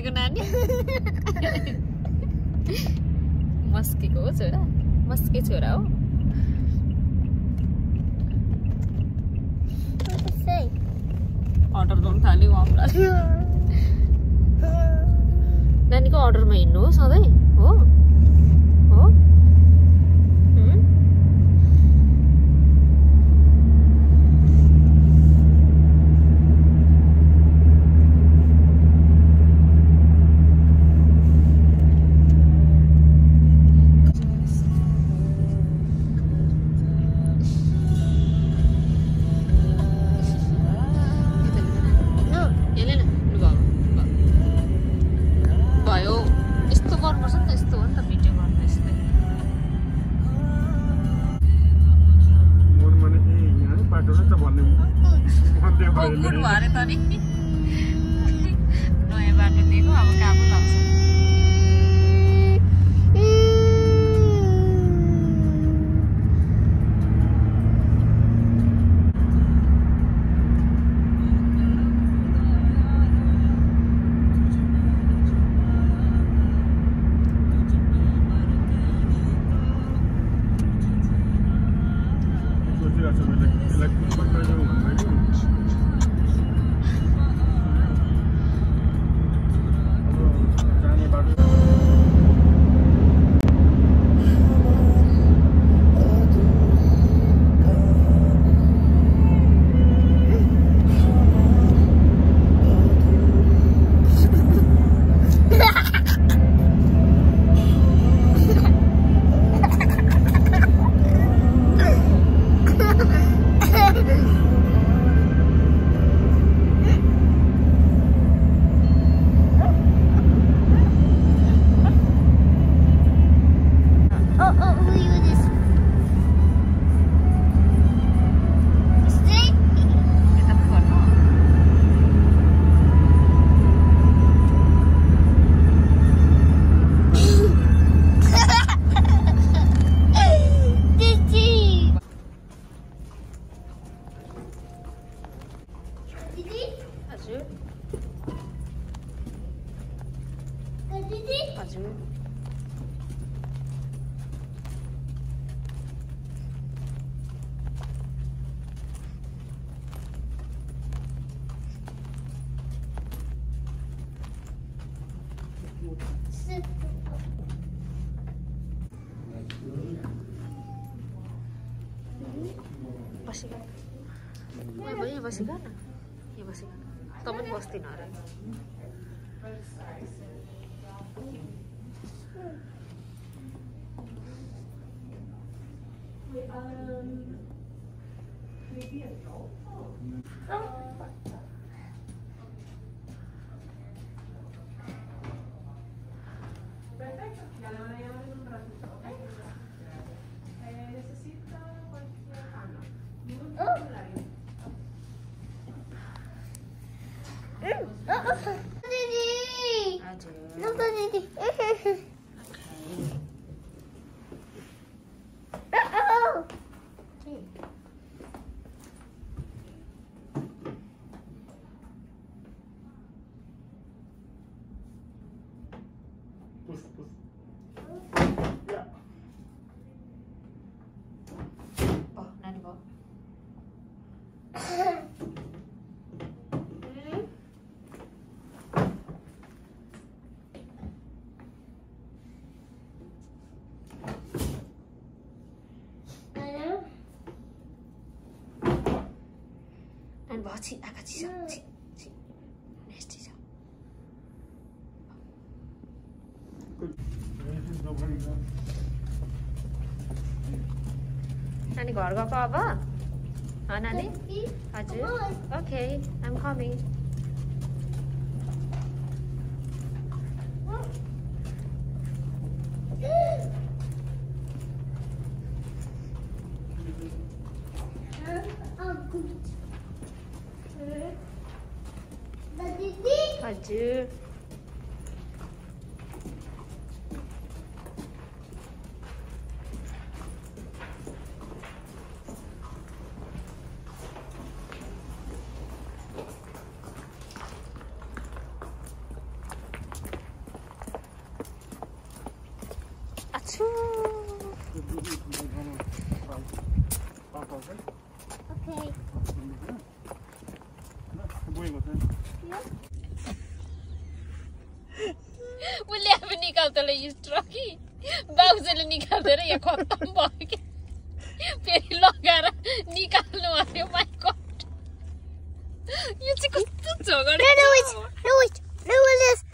मस्केको नानी मस्केको हो छोरा मस्के छोरा हो अर्डर गर्न थाल्यो हमरा नानीको अर्डरमा हिँड्नु हो सधैँ हो हो नयाँ बाटो दिएको अब काबु लाग्छ बसेगा ना ये बसेगा ना तो मैं बसती ना रहे Baci, agak sisa, next sisa. Nani घर गएको अब? नानी? हजुर. Okay, I'm coming. हजुर. उसले अब निकाल्छ ल यो ट्रकी बाउजूले निकाल्दैन यहाँ खत्तम भयो कि फेरि लगाएर निकाल्नु पर्यो माइ गॉड यो चाहिँ कस्तो झगडा